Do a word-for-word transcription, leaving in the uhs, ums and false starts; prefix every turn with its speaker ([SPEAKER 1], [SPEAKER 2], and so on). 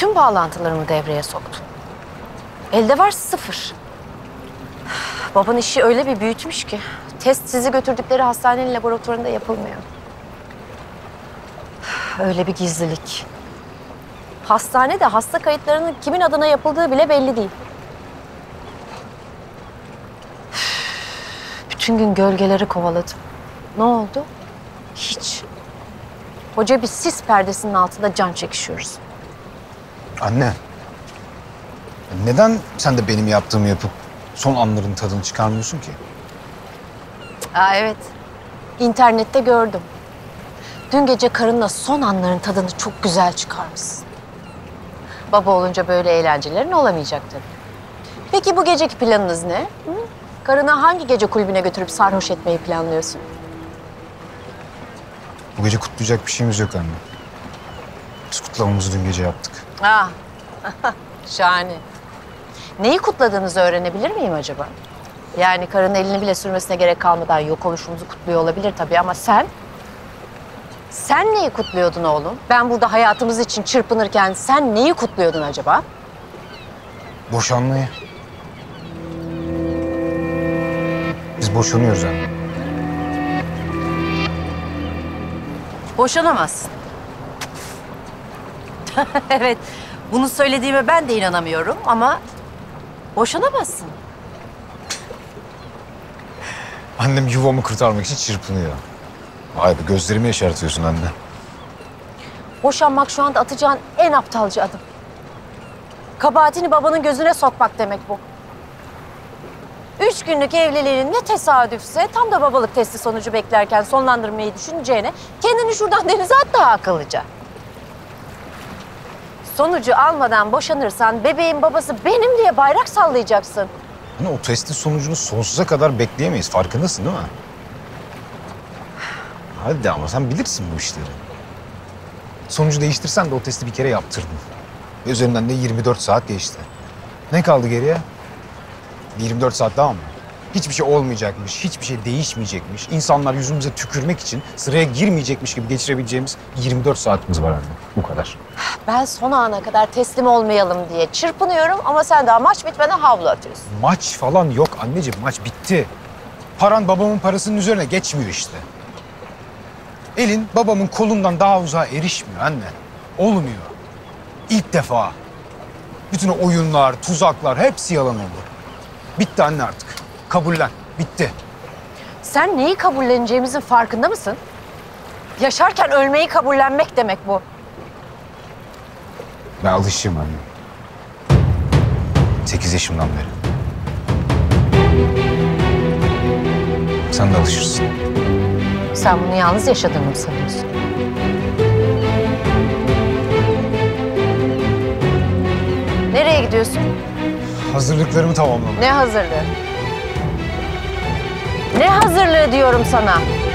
[SPEAKER 1] Bütün bağlantılarımı devreye soktum. Elde var sıfır. Baban işi öyle bir büyütmüş ki test sizi götürdükleri hastanenin laboratuvarında yapılmıyor. Öyle bir gizlilik. Hastanede hasta kayıtlarının kimin adına yapıldığı bile belli değil. Bütün gün gölgeleri kovaladım. Ne oldu? Hiç. Koca bir sis perdesinin altında can çekişiyoruz.
[SPEAKER 2] Anne. Neden sen de benim yaptığımı yapıp son anların tadını çıkarmıyorsun ki?
[SPEAKER 1] Aa, evet. İnternette gördüm. Dün gece karınla son anların tadını çok güzel çıkarmışsın. Baba olunca böyle eğlencelerin olamayacak tabii. Peki bu geceki planınız ne? Hı? Karını hangi gece kulübüne götürüp sarhoş etmeyi planlıyorsun?
[SPEAKER 2] Bu gece kutlayacak bir şeyimiz yok anne. Biz kutlamamızı dün gece yaptık.
[SPEAKER 1] Ah, şahane. Neyi kutladığınızı öğrenebilir miyim acaba? Yani karının elini bile sürmesine gerek kalmadan yok oluşumuzu kutluyor olabilir tabii ama sen... Sen neyi kutluyordun oğlum? Ben burada hayatımız için çırpınırken sen neyi kutluyordun acaba?
[SPEAKER 2] Boşanmayı. Biz boşanıyoruz anne.
[SPEAKER 1] Boşanamazsın. Evet, bunu söylediğime ben de inanamıyorum ama boşanamazsın.
[SPEAKER 2] Annem yuvamı kurtarmak için çırpınıyor. Vay be, gözlerimi yaşartıyorsun anne.
[SPEAKER 1] Boşanmak şu anda atacağın en aptalca adım. Kabahatini babanın gözüne sokmak demek bu. Üç günlük evliliğin ne tesadüfse tam da babalık testi sonucu beklerken sonlandırmayı düşüneceğine kendini şuradan denize at daha akıllıca. Sonucu almadan boşanırsan bebeğin babası benim diye bayrak sallayacaksın.
[SPEAKER 2] Hani o testin sonucunu sonsuza kadar bekleyemeyiz. Farkındasın değil mi? Hadi ama sen bilirsin bu işleri. Sonucu değiştirsen de o testi bir kere yaptırdın. Ve üzerinden de yirmi dört saat geçti. Ne kaldı geriye? yirmi dört saat daha mı? Hiçbir şey olmayacakmış, hiçbir şey değişmeyecekmiş. İnsanlar yüzümüze tükürmek için sıraya girmeyecekmiş gibi geçirebileceğimiz yirmi dört saatimiz var anne. Bu kadar.
[SPEAKER 1] Ben son ana kadar teslim olmayalım diye çırpınıyorum ama sen daha maç bitmeden havlu atıyorsun.
[SPEAKER 2] Maç falan yok anneciğim, maç bitti. Paran babamın parasının üzerine geçmiyor işte. Elin babamın kolundan daha uzağa erişmiyor anne. Olmuyor. İlk defa. Bütün o oyunlar, tuzaklar hepsi yalan oldu. Bitti anne artık. Kabullen. Bitti.
[SPEAKER 1] Sen neyi kabulleneceğimizin farkında mısın? Yaşarken ölmeyi kabullenmek demek bu.
[SPEAKER 2] Ben alışığım anne. Sekiz yaşımdan beri. Sen de alışırsın.
[SPEAKER 1] Sen bunu yalnız yaşadığını mı sanıyorsun? Nereye gidiyorsun?
[SPEAKER 2] Hazırlıklarımı tamamladım.
[SPEAKER 1] Ne hazırlığı? Ne hazırlığı diyorum sana?